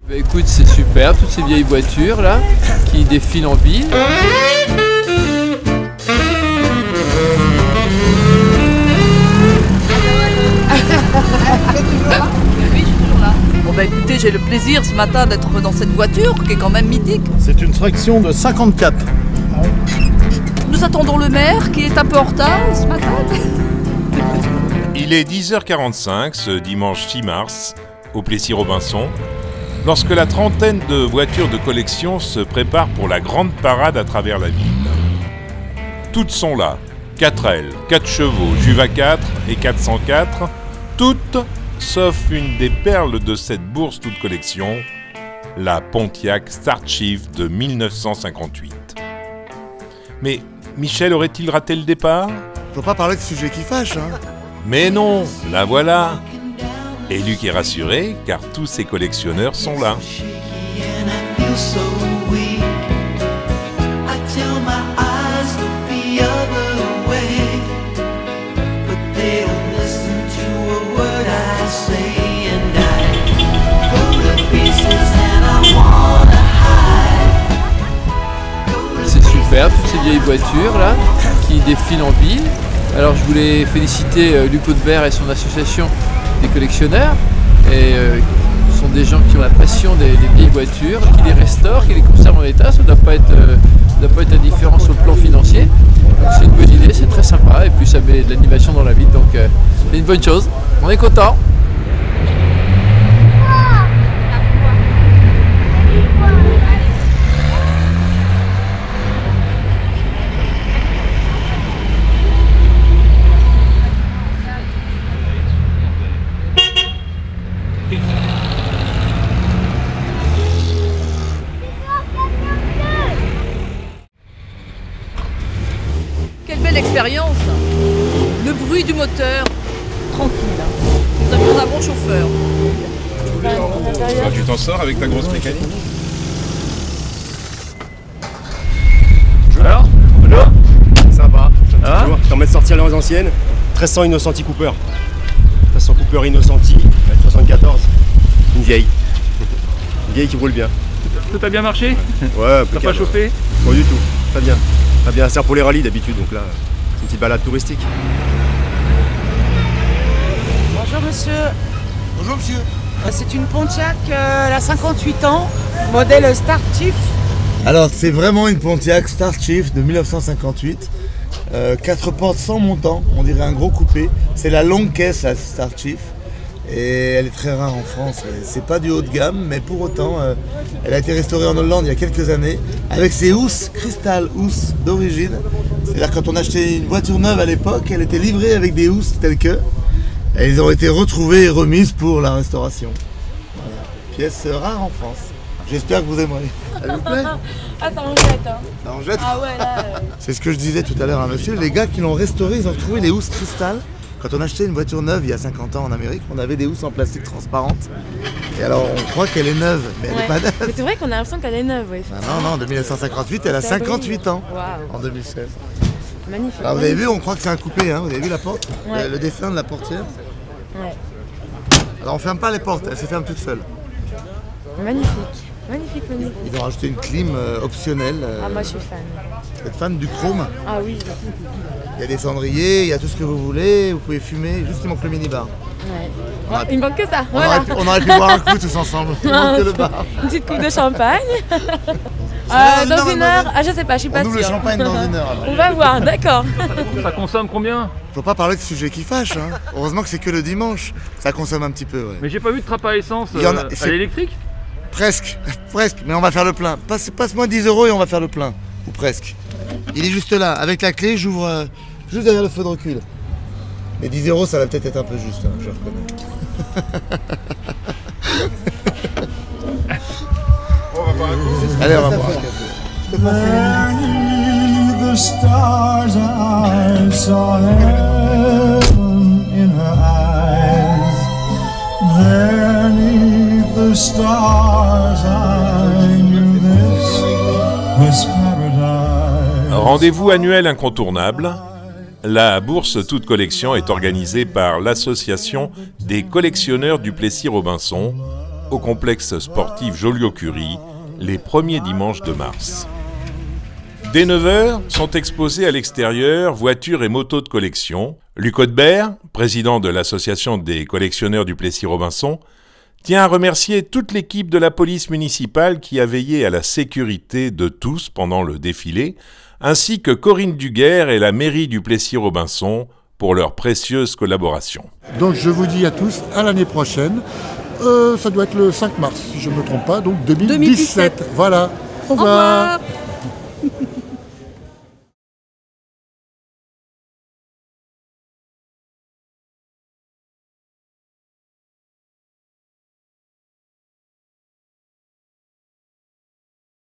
Bah écoute, c'est super, toutes ces vieilles voitures là qui défilent en ville. Bon bah écoutez, j'ai le plaisir ce matin d'être dans cette voiture qui est quand même mythique. C'est une traction de 54. Nous attendons le maire qui est un peu en retard ce matin. Il est 10h45 ce dimanche 6 mars, au Plessis-Robinson, lorsque la trentaine de voitures de collection se préparent pour la grande parade à travers la ville. Toutes sont là, 4L, 4 chevaux, Juva 4 et 404, toutes sauf une des perles de cette bourse toute collection, la Pontiac Star Chief de 1958. Mais Michel aurait-il raté le départ ? Faut pas parler de sujets qui fâchent, hein. Mais non, la voilà. Et Luc est rassuré car tous ses collectionneurs sont là. C'est super, toutes ces vieilles voitures là qui défilent en ville. Alors je voulais féliciter Luc Audebert et son association des collectionneurs. Et ce sont des gens qui ont la passion des vieilles voitures, qui les restaurent, qui les conservent en état. Ça ne doit pas être indifférent sur le plan financier. C'est une bonne idée, c'est très sympa. Et puis ça met de l'animation dans la ville, donc c'est une bonne chose. On est content. Quelle belle expérience. Le bruit du moteur, tranquille. Nous avions un bon chauffeur. Tu t'en sors avec ta grosse mécanique ? Alors, bonjour. Ça va, Ah. toujours. T'en mets de sortir les anciennes. 1300 Innocenti Cooper. 1300 Cooper Innocenti, 74. Une vieille. Une vieille qui roule bien. Tout a bien marché? Ouais, T'as impeccable. pas chauffé? Pas du tout. Très bien. Très bien. Ça sert pour les rallyes d'habitude, donc là, c'est une petite balade touristique. Bonjour monsieur. Bonjour monsieur. C'est une Pontiac, elle a 58 ans, modèle Star Chief. Alors c'est vraiment une Pontiac Star Chief de 1958. 4 portes sans montant, on dirait un gros coupé. C'est la longue caisse la Star Chief. Et elle est très rare en France. C'est pas du haut de gamme, mais pour autant, elle a été restaurée en Hollande il y a quelques années avec ses housses, cristal housses d'origine. C'est-à-dire quand on achetait une voiture neuve à l'époque, elle était livrée avec des housses telles que. Elles ont été retrouvées et remises pour la restauration. Voilà. Pièce rare en France. J'espère que vous aimerez. Elle vous plaît? Ah, ça en jette, hein. Ça en jette? Ah ouais, là. C'est ce que je disais tout à l'heure à monsieur. Les gars qui l'ont restauré, ils ont retrouvé les housses cristal. Quand on achetait une voiture neuve il y a 50 ans en Amérique, on avait des housses en plastique transparente. Et alors on croit qu'elle est neuve, mais elle n'est pas neuve. Mais c'est vrai qu'on a l'impression qu'elle est neuve, oui. Ah non, de 1958, elle a 58 ans Waouh, en 2016. magnifique. Alors vous avez vu, on croit que c'est un coupé, hein. Vous avez vu la porte? Ouais. Le dessin de la portière. Ouais. Alors on ferme pas les portes, elles se ferment toutes seules. Magnifique, magnifique, magnifique. Ils ont rajouté une clim optionnelle. Ah, moi je suis fan. Vous êtes fan du chrome? Ah oui, Il y a des cendriers, il y a tout ce que vous voulez, vous pouvez fumer, juste il manque le minibar. ouais. On aurait pu- Il me manque que ça, On voilà. aurait pu boire un coup tous ensemble, il manque que le bar. Une petite coupe de champagne. Dans Dans une une heure, heure, ah je sais pas, je suis pas On ouvre le sûre. champagne dans une heure alors. On va voir, d'accord. Ça consomme combien? Faut pas parler de sujets qui fâchent, hein. Heureusement que c'est que le dimanche. Ça consomme un petit peu, ouais. Mais j'ai pas vu de trappe à essence Il y en a- à c'est- l'électrique? Presque, presque, mais on va faire le plein. Passe-moi 10 € et on va faire le plein. Ou presque. Il est juste là, avec la clé, j'ouvre juste derrière le feu de recul. Mais 10 € ça va peut-être être un peu juste, hein, je reconnais. Allez, on va boire un café. Je te passe The stars I saw heaven in her eyes. Beneath the stars I knew this was paradise. Rendez-vous annuel incontournable. La bourse toute collection est organisée par l'association des collectionneurs du Plessis-Robinson au complexe sportif Joliot-Curie les premiers dimanches de mars. Dès 9h, sont exposées à l'extérieur voitures et motos de collection. Luc Audebert, président de l'association des collectionneurs du Plessis-Robinson, tient à remercier toute l'équipe de la police municipale qui a veillé à la sécurité de tous pendant le défilé, ainsi que Corinne Duguerre et la mairie du Plessis-Robinson pour leur précieuse collaboration. Donc je vous dis à tous, à l'année prochaine. Ça doit être le 5 mars, si je ne me trompe pas, donc 2017. Voilà. Au revoir.